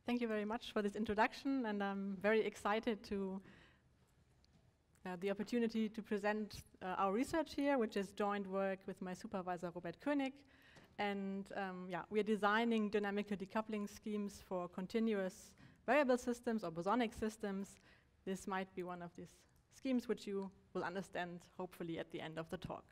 Thank you very much for this introduction, and I'm very excited to the opportunity to present our research here, which is joint work with my supervisor, Robert König. And we are designing dynamical decoupling schemes for continuous variable systems or bosonic systems. This might be one of these schemes which you will understand, hopefully, at the end of the talk.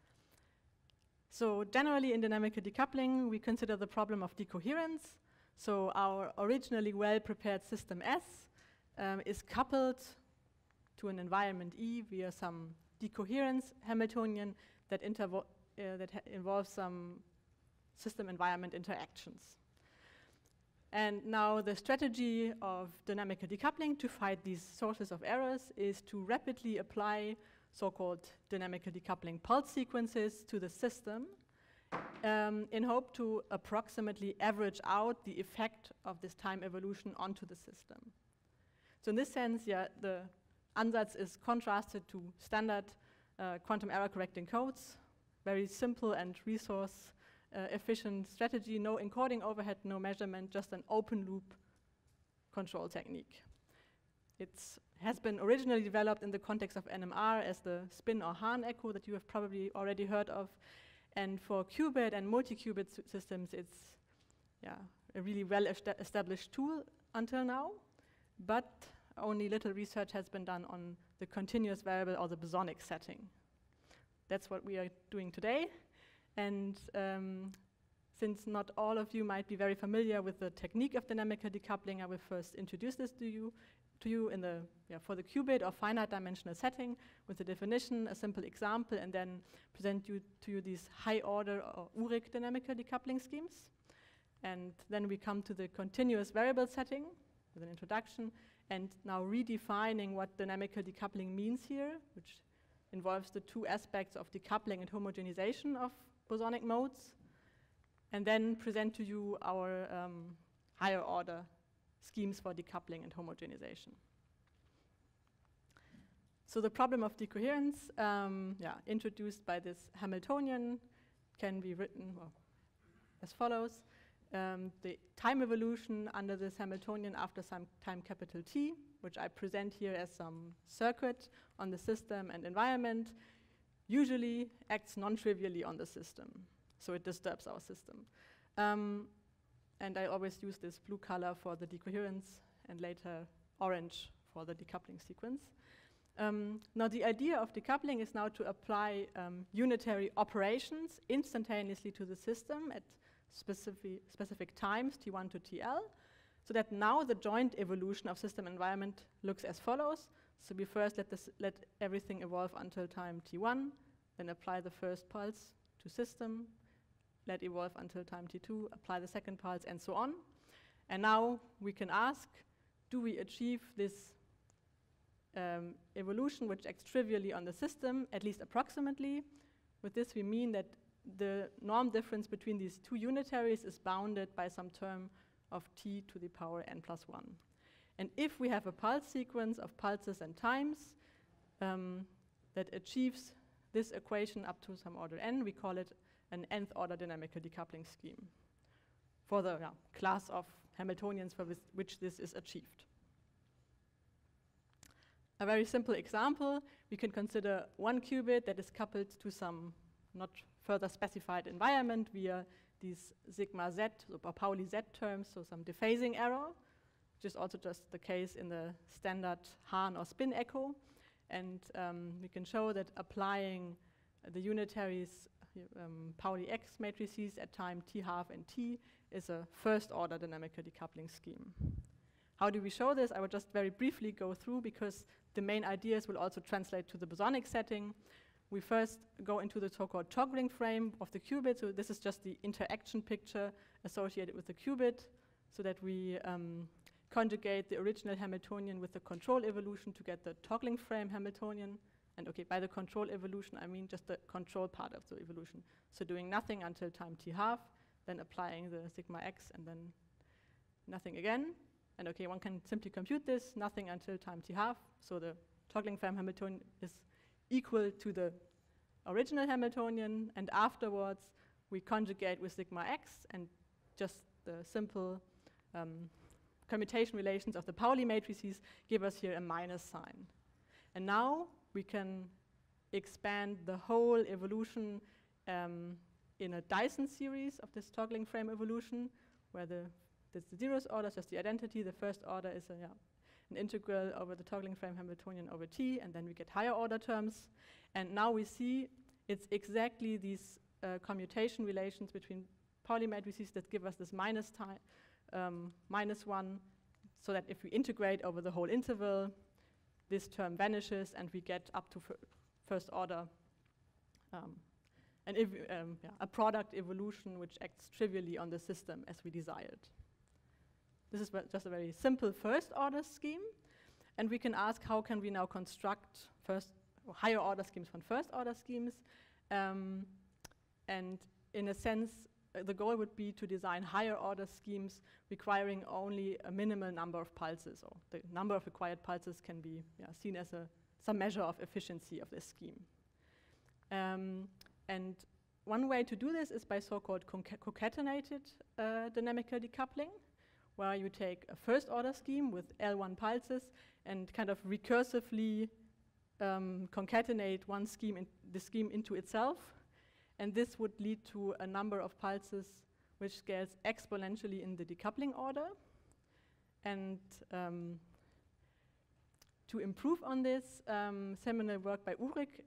So generally, in dynamical decoupling, we consider the problem of decoherence. So our originally well-prepared system S is coupled to an environment E via some decoherence Hamiltonian that involves some system-environment interactions. And now the strategy of dynamical decoupling to fight these sources of errors is to rapidly apply so-called dynamical decoupling pulse sequences to the system in hope to approximately average out the effect of this time evolution onto the system. So in this sense, the ansatz is contrasted to standard quantum error correcting codes, very simple and resource efficient strategy, no encoding overhead, no measurement, just an open loop control technique. It has been originally developed in the context of NMR as the spin or Hahn echo that you have probably already heard of. And for qubit and multi-qubit systems, it's a really well-established tool until now, but only little research has been done on the continuous variable or the bosonic setting. That's what we are doing today. And since not all of you might be very familiar with the technique of dynamical decoupling, I will first introduce this to you in the for the qubit or finite dimensional setting with the definition, a simple example, and then present to you these high order or Uhrig dynamical decoupling schemes. And then we come to the continuous variable setting with an introduction, and now redefining what dynamical decoupling means here, which involves the two aspects of decoupling and homogenization of bosonic modes, and then present to you our higher order schemes for decoupling and homogenization. So the problem of decoherence, introduced by this Hamiltonian, can be written as follows. The time evolution under this Hamiltonian after some time capital T, which I present here as some circuit on the system and environment, usually acts non-trivially on the system. So it disturbs our system. And I always use this blue color for the decoherence and later orange for the decoupling sequence. Now the idea of decoupling is now to apply unitary operations instantaneously to the system at specific times, T1 to TL, so that now the joint evolution of system environment looks as follows. So we first let everything evolve until time T1, then apply the first pulse to system, let evolve until time T2, apply the second pulse, and so on. And now we can ask, do we achieve this evolution which acts trivially on the system, at least approximately? With this we mean that the norm difference between these two unitaries is bounded by some term of t to the power n+1. And if we have a pulse sequence of pulses and times that achieves this equation up to some order n, we call it an nth order dynamical decoupling scheme for the class of Hamiltonians for which this is achieved. A very simple example, we can consider one qubit that is coupled to some not further specified environment via these sigma z or Pauli z terms, so some dephasing error, which is also just the case in the standard Hahn or spin echo. And we can show that applying the unitaries Pauli X matrices at time t½ and t is a first order dynamical decoupling scheme. How do we show this? I will just very briefly go through because the main ideas will also translate to the bosonic setting. We first go into the so-called toggling frame of the qubit. So this is just the interaction picture associated with the qubit so that we conjugate the original Hamiltonian with the control evolution to get the toggling frame Hamiltonian. And okay, by the control evolution, I mean just the control part of the evolution. So doing nothing until time t½ then applying the sigma x, and then nothing again. And okay, one can simply compute this, nothing until time t½ So the toggling frame Hamiltonian is equal to the original Hamiltonian, and afterwards we conjugate with sigma x and just the simple commutation relations of the Pauli matrices give us here a minus sign. And now we can expand the whole evolution in a Dyson series of this toggling frame evolution, where the zeroth order is just the identity, the first order is an integral over the toggling frame Hamiltonian over T, and then we get higher order terms. And now we see it's exactly these commutation relations between Pauli matrices that give us this minus 1, so that if we integrate over the whole interval, this term vanishes and we get up to first order a product evolution which acts trivially on the system as we desired. This is just a very simple first order scheme, and we can ask how can we now construct higher order schemes from first order schemes, and in a sense the goal would be to design higher order schemes requiring only a minimal number of pulses, or the number of required pulses can be seen as some measure of efficiency of this scheme. And one way to do this is by so-called concatenated dynamical decoupling, where you take a first order scheme with L1 pulses and kind of recursively concatenate the scheme into itself. And this would lead to a number of pulses which scales exponentially in the decoupling order. And to improve on this, seminal work by Uhrig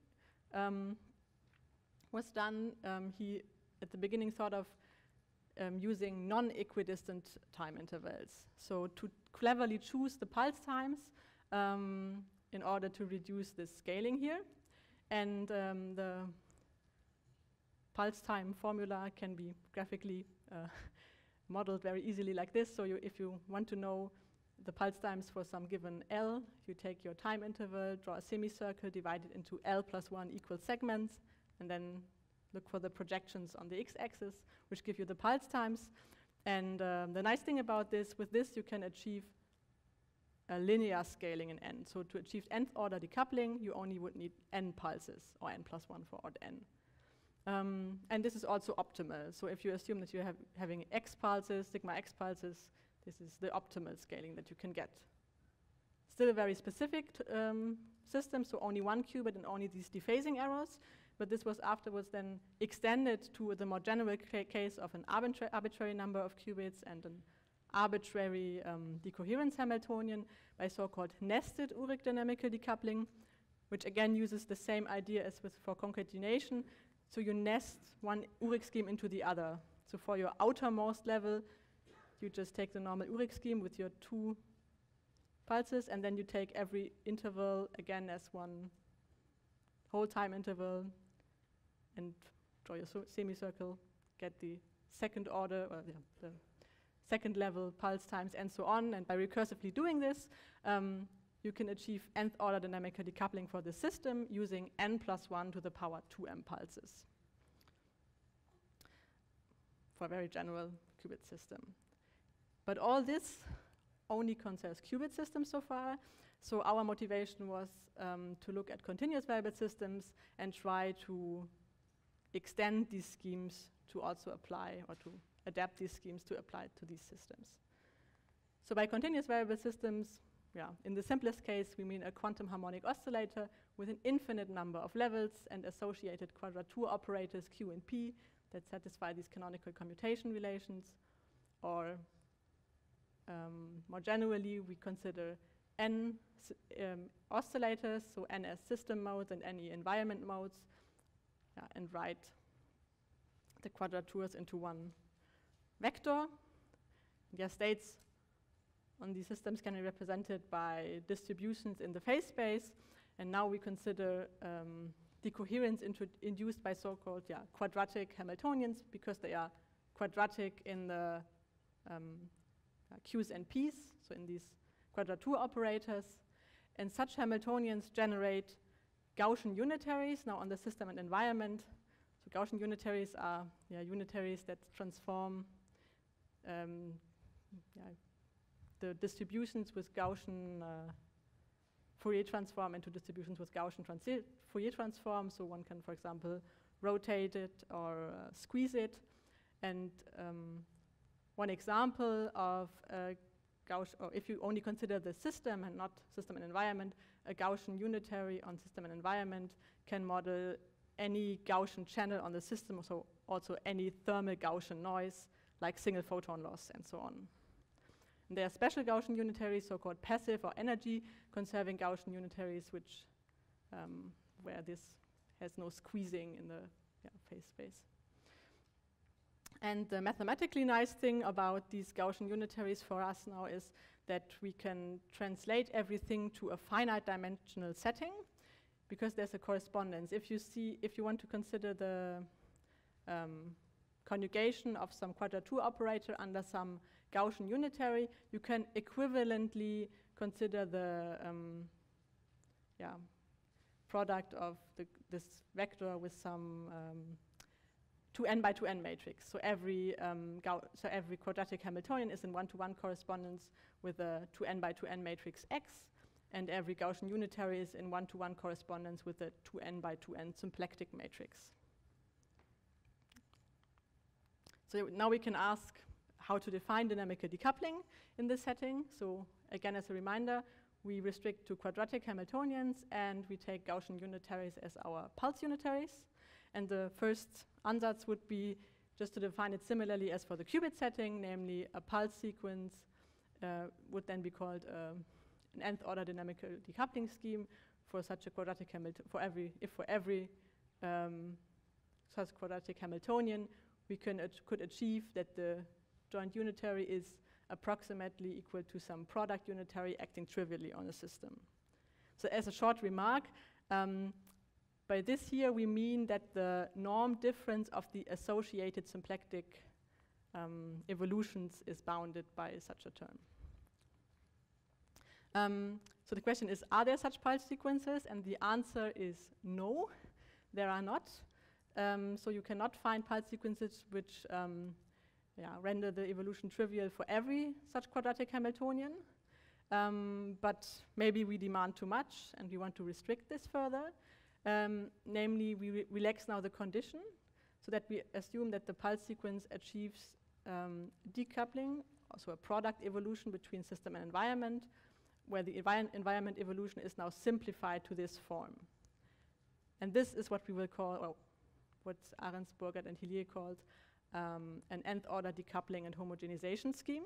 was done. He, at the beginning, thought of using non-equidistant time intervals. So to cleverly choose the pulse times in order to reduce this scaling here. And the pulse time formula can be graphically modeled very easily like this. So if you want to know the pulse times for some given L, you take your time interval, draw a semicircle, divide it into L plus 1 equal segments, and then look for the projections on the x-axis, which give you the pulse times. And the nice thing about this, with this you can achieve a linear scaling in n. So to achieve nth order decoupling, you only would need n pulses, or n plus 1 for odd n. And this is also optimal. So if you assume that you're having x pulses, sigma x pulses, this is the optimal scaling that you can get. Still a very specific system, so only one qubit and only these dephasing errors. But this was afterwards then extended to the more general case of an arbitrary number of qubits and an arbitrary decoherence Hamiltonian by so-called nested Uhrig dynamical decoupling, which again uses the same idea as for concatenation. So you nest one Uhrig scheme into the other. So for your outermost level, you just take the normal Uhrig scheme with your 2 pulses, and then you take every interval again as one whole time interval and draw your semicircle, get the second order, or the second level pulse times, and so on. And by recursively doing this, you can achieve nth order dynamical decoupling for the system using n plus 1 to the power 2m pulses for a very general qubit system. But all this only concerns qubit systems so far. So our motivation was to look at continuous variable systems and try to extend these schemes to also apply, or to adapt these schemes to apply to these systems. So by continuous variable systems, in the simplest case, we mean a quantum harmonic oscillator with an infinite number of levels and associated quadrature operators Q and P that satisfy these canonical commutation relations. Or more generally, we consider n oscillators, so n as system modes and any environment modes, and write the quadratures into one vector. Their states on these systems can be represented by distributions in the phase space, and now we consider decoherence induced by so-called quadratic Hamiltonians, because they are quadratic in the Q's and P's, so in these quadrature operators. And such Hamiltonians generate Gaussian unitaries now on the system and environment. So Gaussian unitaries are unitaries that transform the distributions with Gaussian Fourier transform into distributions with Gaussian Fourier transform. So one can, for example, rotate it or squeeze it. And one example of a Gaussian, or if you only consider the system and not system and environment, a Gaussian unitary on system and environment can model any Gaussian channel on the system, so also any thermal Gaussian noise, like single photon loss and so on. And there are special Gaussian unitaries, so-called passive or energy-conserving Gaussian unitaries, which where this has no squeezing in the phase space. And the mathematically nice thing about these Gaussian unitaries for us now is that we can translate everything to a finite dimensional setting, because there's a correspondence. If you want to consider the conjugation of some quadrature operator under some Gaussian unitary, you can equivalently consider the product of this vector with some 2n by 2n matrix. So every quadratic Hamiltonian is in 1-to-1 correspondence with a 2n by 2n matrix X, and every Gaussian unitary is in 1-to-1 correspondence with a 2n by 2n symplectic matrix. So now we can ask how to define dynamical decoupling in this setting. So again, as a reminder, we restrict to quadratic Hamiltonians, and we take Gaussian unitaries as our pulse unitaries. And the first ansatz would be just to define it similarly as for the qubit setting, namely a pulse sequence would then be called an nth order dynamical decoupling scheme for such a quadratic Hamiltonian. For every such quadratic Hamiltonian, we could achieve that the joint unitary is approximately equal to some product unitary acting trivially on a system. So as a short remark, by this here we mean that the norm difference of the associated symplectic evolutions is bounded by such a term. So the question is, are there such pulse sequences? And the answer is no, there are not. So you cannot find pulse sequences which render the evolution trivial for every such quadratic Hamiltonian. But maybe we demand too much and we want to restrict this further. Namely, we relax now the condition so that we assume that the pulse sequence achieves decoupling, also a product evolution between system and environment, where the environment evolution is now simplified to this form. And this is what we will call, what Arens, Burgert, and Hillier called an nth order decoupling and homogenization scheme.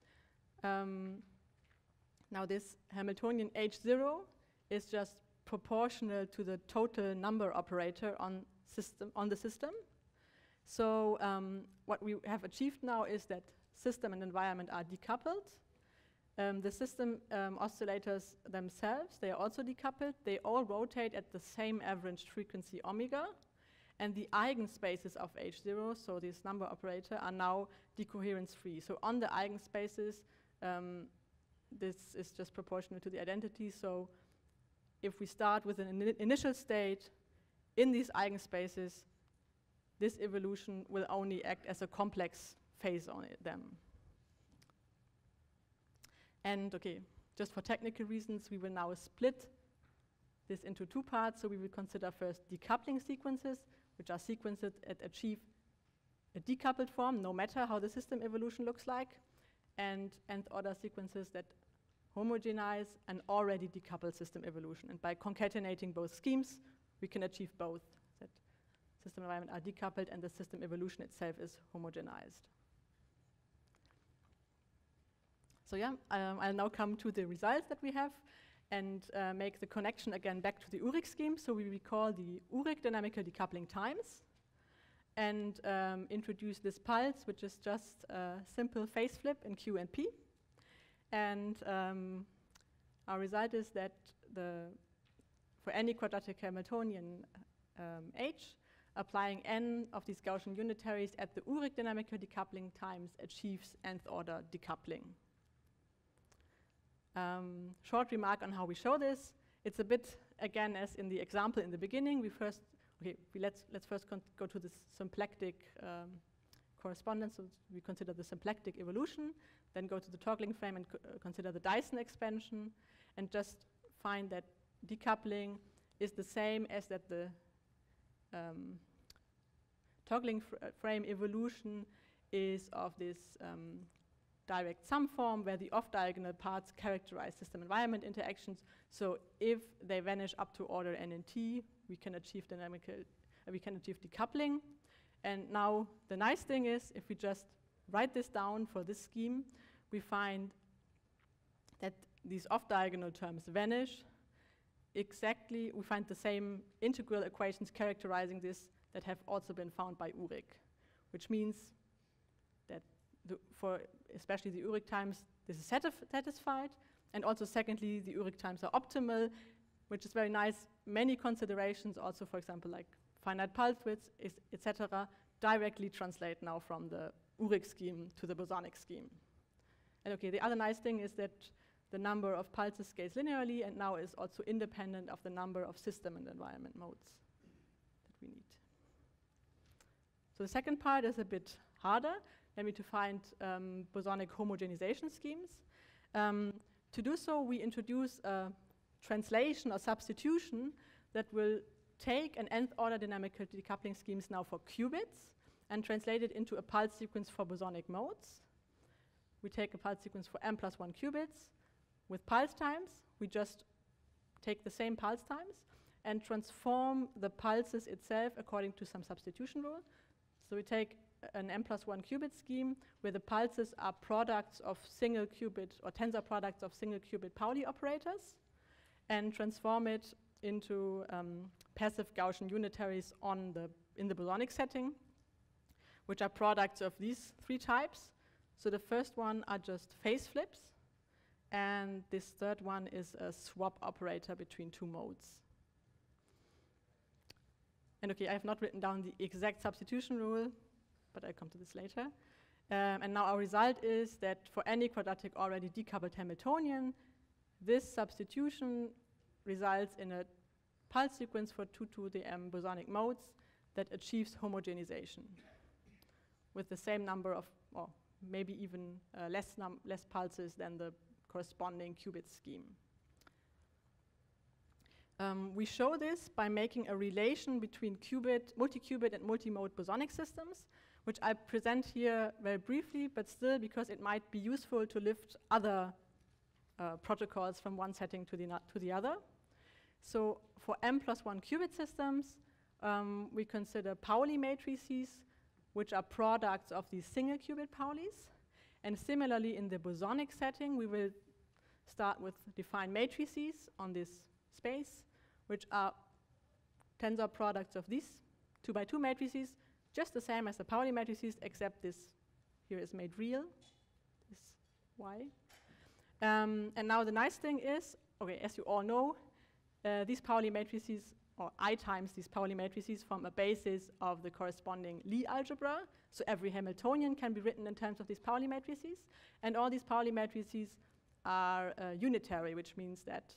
Now this Hamiltonian H0 is just proportional to the total number operator on the system. So what we have achieved now is that system and environment are decoupled. The system oscillators themselves, they are also decoupled. They all rotate at the same average frequency omega. And the eigenspaces of H0, so this number operator, are now decoherence free. So on the eigenspaces, this is just proportional to the identity. So if we start with an initial state in these eigenspaces, this evolution will only act as a complex phase on them. And okay, just for technical reasons, we will now split this into two parts. So we will consider first decoupling sequences, which are sequences that achieve a decoupled form, no matter how the system evolution looks like, and nth order sequences that homogenize an already decoupled system evolution. And by concatenating both schemes, we can achieve both, that system and environment are decoupled and the system evolution itself is homogenized. So yeah, I'll now come to the results that we have and make the connection again back to the Uhrig scheme. So we recall the Uhrig dynamical decoupling times and introduce this pulse, which is just a simple phase flip in Q and P. And our result is that for any quadratic Hamiltonian H, applying n of these Gaussian unitaries at the Uhrig dynamical decoupling times achieves nth order decoupling. Short remark on how we show this. It's a bit, again, as in the example in the beginning. Let's first go to the symplectic correspondence. So we consider the symplectic evolution, then go to the toggling frame and consider the Dyson expansion, and just find that decoupling is the same as that the toggling frame evolution is of this direct sum form where the off-diagonal parts characterize system-environment interactions. So if they vanish up to order n and t, we can achieve decoupling. And now the nice thing is, if we just write this down for this scheme, we find that these off-diagonal terms vanish. Exactly, we find the same integral equations characterizing this that have also been found by Uhrig, which means that for especially the Uhrig times, this is satisfied, and also secondly, the Uhrig times are optimal, which is very nice. Many considerations also, for example, like finite pulse widths, etc., directly translate now from the Uhrig scheme to the bosonic scheme. And okay, the other nice thing is that the number of pulses scales linearly and now is also independent of the number of system and environment modes that we need. So the second part is a bit harder, namely to find bosonic homogenization schemes. To do so, we introduce a translation or substitution that will take an nth order dynamical decoupling schemes now for qubits and translate it into a pulse sequence for bosonic modes. We take a pulse sequence for m+1 qubits. With pulse times, we just take the same pulse times and transform the pulses itself according to some substitution rule. So we take an m+1 qubit scheme where the pulses are products of single qubit or tensor products of single qubit Pauli operators and transform it into passive Gaussian unitaries in the bosonic setting, which are products of these three types. So the first one are just phase flips, and this third one is a swap operator between two modes. And okay, I have not written down the exact substitution rule, but I'll come to this later. And now our result is that for any quadratic already decoupled Hamiltonian, this substitution results in a pulse sequence for 2 to the m bosonic modes that achieves homogenization with the same number of, or maybe even less pulses than the corresponding qubit scheme. We show this by making a relation between multi-qubit and multi-mode bosonic systems, which I present here very briefly, but still because it might be useful to lift other protocols from one setting to the other. So for m+1 qubit systems, we consider Pauli matrices, which are products of these single qubit Paulis. And similarly, in the bosonic setting, we will start with defined matrices on this space, which are tensor products of these 2x2 matrices, just the same as the Pauli matrices, except this here is made real, this Y. And now the nice thing is, okay, as you all know, these Pauli matrices, or I times these Pauli matrices, form a basis of the corresponding Lie algebra. So every Hamiltonian can be written in terms of these Pauli matrices. And all these Pauli matrices are unitary, which means that,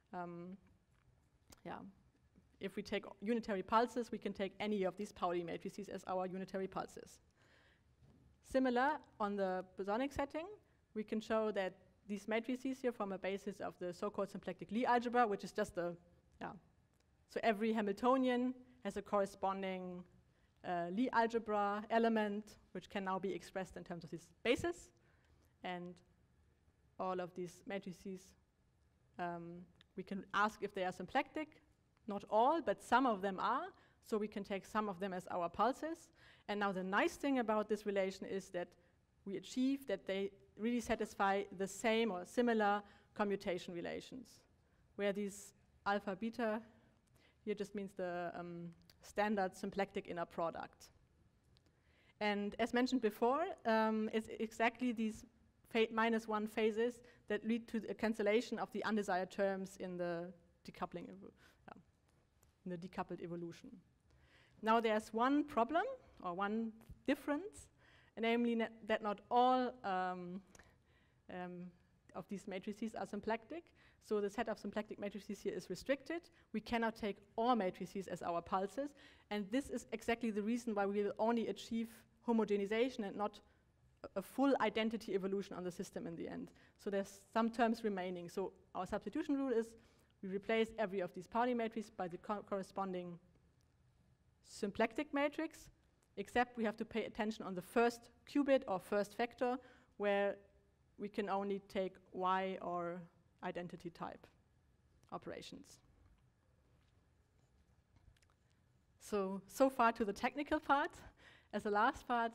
if we take unitary pulses, we can take any of these Pauli matrices as our unitary pulses. Similar, on the bosonic setting, we can show that these matrices here form a basis of the so-called symplectic Lie algebra, which is just a, so every Hamiltonian has a corresponding Lie algebra element, which can now be expressed in terms of this basis. And all of these matrices, we can ask if they are symplectic. Not all, but some of them are. So we can take some of them as our pulses. And now the nice thing about this relation is that we achieve that they really satisfy the same or similar commutation relations, where these alpha beta here just means the standard symplectic inner product. And as mentioned before, it's exactly these -1 phases that lead to the cancellation of the undesired terms in the decoupling, in the decoupled evolution. Now there's one problem, or one difference, namely that not all of these matrices are symplectic. So the set of symplectic matrices here is restricted. We cannot take all matrices as our pulses. And this is exactly the reason why we will only achieve homogenization and not a full identity evolution on the system in the end. So there's some terms remaining. So our substitution rule is we replace every of these Pauli matrices by the corresponding symplectic matrix, except we have to pay attention on the first qubit or first vector, where we can only take Y or identity type operations. So far to the technical part. As the last part,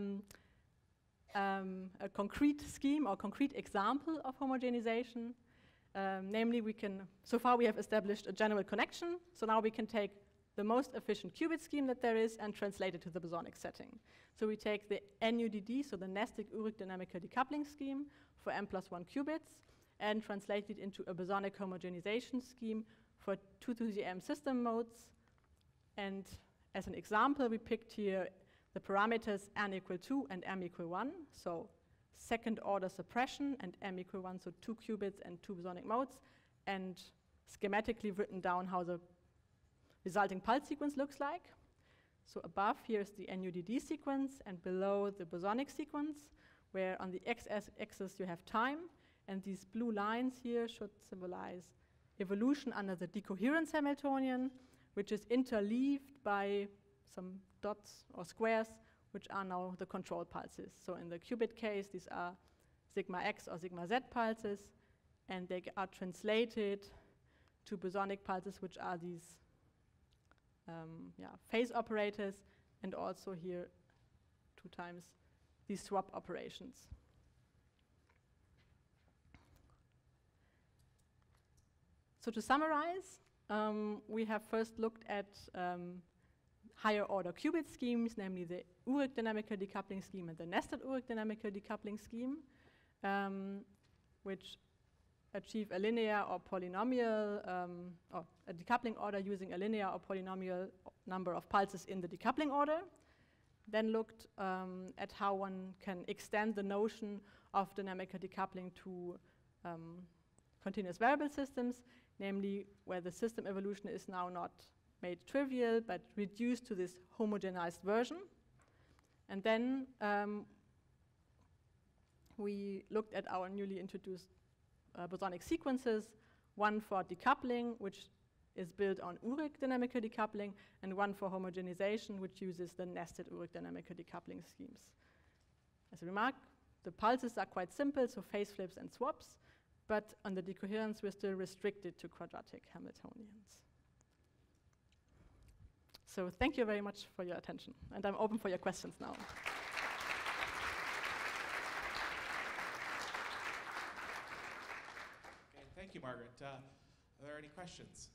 a concrete scheme or concrete example of homogenization. Namely, so far we have established a general connection, so now we can take the most efficient qubit scheme that there is and translate it to the bosonic setting. So we take the NUDD, so the nested Urich dynamical decoupling scheme for m+1 qubits, and translate it into a bosonic homogenization scheme for 2 to the m system modes. And as an example, we picked here the parameters n equal 2 and m equal 1, so second order suppression, and m equal 1, so 2 qubits and 2 bosonic modes, and schematically written down how the resulting pulse sequence looks like. So above here is the NUDD sequence, and below the bosonic sequence, where on the x-axis you have time, and these blue lines here should symbolize evolution under the decoherence Hamiltonian, which is interleaved by some dots or squares, which are now the control pulses. So in the qubit case, these are sigma x or sigma z pulses, and they are translated to bosonic pulses, which are these phase operators, and also here 2 times these swap operations. So to summarize, we have first looked at higher order qubit schemes, namely the Urich dynamical decoupling scheme and the nested Urich dynamical decoupling scheme, which achieve a linear or polynomial, or a decoupling order using a linear or polynomial number of pulses in the decoupling order. Then looked at how one can extend the notion of dynamical decoupling to continuous variable systems, namely where the system evolution is now not made trivial, but reduced to this homogenized version. And then we looked at our newly introduced bosonic sequences, one for decoupling, which is built on Urich dynamical decoupling, and one for homogenization, which uses the nested Urich dynamical decoupling schemes. As a remark, the pulses are quite simple, so phase flips and swaps, but on the decoherence, we're still restricted to quadratic Hamiltonians. So thank you very much for your attention, and I'm open for your questions now. Okay, thank you, Margaret. Are there any questions?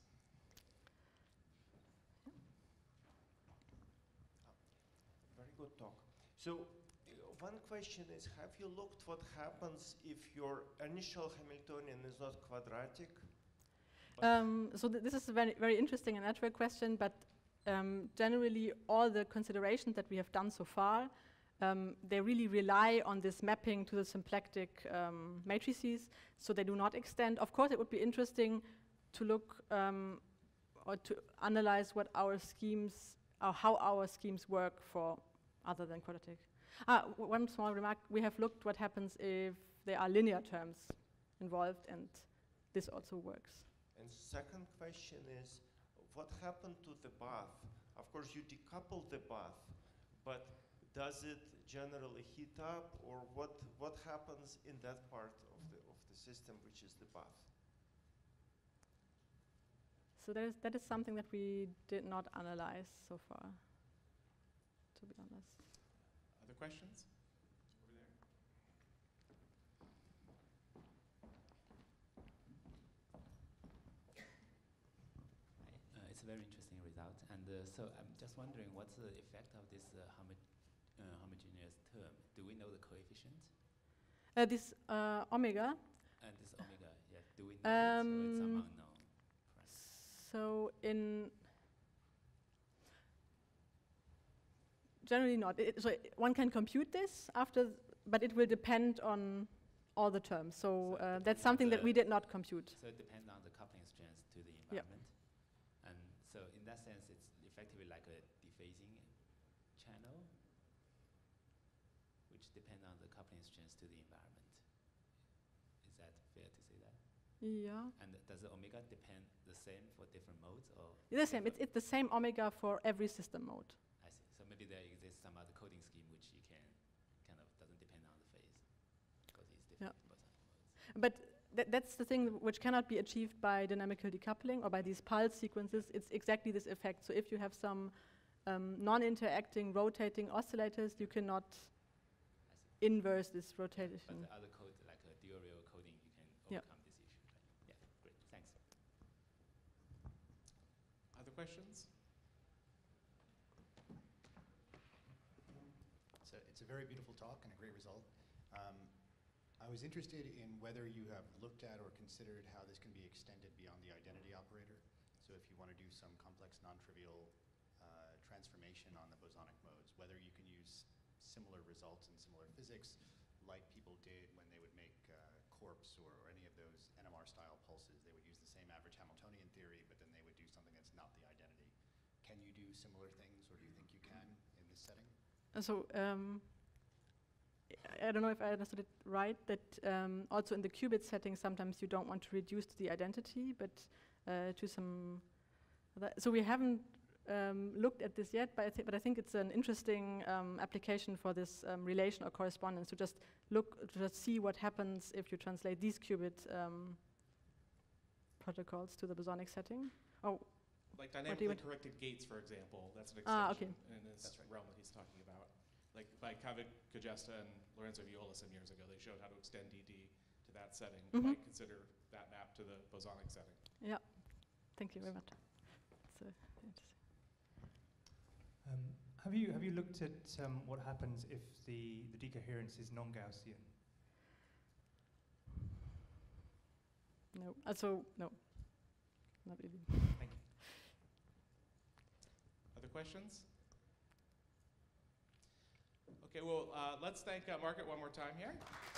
Very good talk. So one question is, have you looked what happens if your initial Hamiltonian is not quadratic? So this is a very, very interesting and natural question, but generally all the considerations that we have done so far, they really rely on this mapping to the symplectic matrices, so they do not extend. Of course, it would be interesting to look or to analyze what our schemes, or how our schemes work for other than quadratic. One small remark, we have looked what happens if there are linear terms involved, and this also works. And second question is, what happened to the bath? Of course, you decouple the bath, but does it generally heat up, or what happens in that part of the system, which is the bath? So that is something that we did not analyze so far, to be honest. Other questions? Over there. It's a very interesting result. And so I'm just wondering, what's the effect of this homogeneous term? Do we know the coefficient? This omega. And this omega, yeah. Do we know it, or it's some unknown? So generally not. So one can compute this after, but it will depend on all the terms. So that's something that we did not compute. So it depends on the coupling strength to the environment. Yep. And so in that sense, it's effectively like a dephasing channel, which depends on the coupling strength to the environment. Is that fair to say that? Yeah. And does the omega depend the same for different modes, or? The same. It's the same omega for every system mode. I see. So maybe there exists some other coding scheme which you can kind of doesn't depend on the phase. these Yeah. different bosonic modes. But that's the thing which cannot be achieved by dynamical decoupling or by these pulse sequences. It's exactly this effect. So if you have some non-interacting rotating oscillators, you cannot I see. inverse this But rotation. the other code, like a dual coding, you can Yeah. overcome this issue, right? Yeah, great, thanks. Other questions? It's a very beautiful talk and a great result. I was interested in whether you have looked at or considered how this can be extended beyond the identity operator. So if you want to do some complex, non-trivial transformation on the bosonic modes, whether you can use similar results in similar physics like people did when they would make quarks or any of those NMR-style pulses. They would use the same average Hamiltonian theory, but then they would do something that's not the identity. Can you do similar things, or do you think you can in this setting? So I don't know if I understood it right, that also in the qubit setting, sometimes you don't want to reduce to the identity, but to some other. So we haven't looked at this yet, but I think it's an interesting application for this relation or correspondence, to just see what happens if you translate these qubit protocols to the bosonic setting. Oh, Like do you dynamically want- corrected gates, for example, that's an Ah, extension okay. in this That's right. realm that he's talking about. Like by Kavik Kajesta and Lorenzo Viola some years ago, they showed how to extend DD to that setting. You Mhm. might consider that map to the bosonic setting. yeah. Thank you very much. So interesting. Have you looked at what happens if the decoherence is non-Gaussian? No, also no, not really. Thank you. Other questions? Okay, well, let's thank Margaret one more time here.